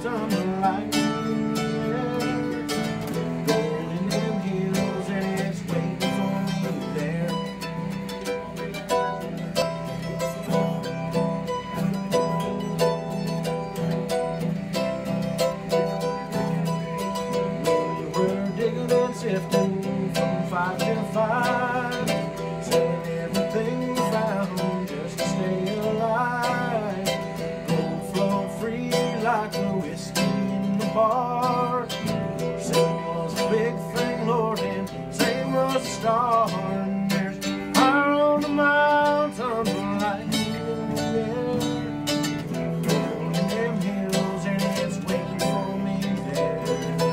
mountain light. Gold in them hills and it's waiting for me there. We're digging and sifting from 5 to 5, selling everything we found just to stay alive. Gold flow free like the whiskey in the bar. Same was a big thing, Lord, and same was a star. And there's fire on the mountain, light in the air. Gold in them hills and it's waiting for me there.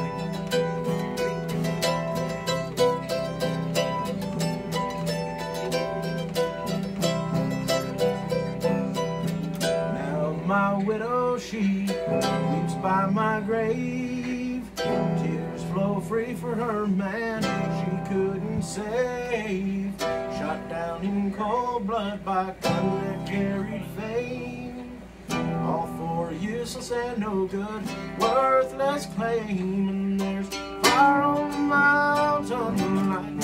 My widow, she weeps by my grave. Tears flow free for her man she couldn't save. Shot down in cold blood by gun that carried fame. All for useless and no good, worthless claim. And there's fire on the mountain, light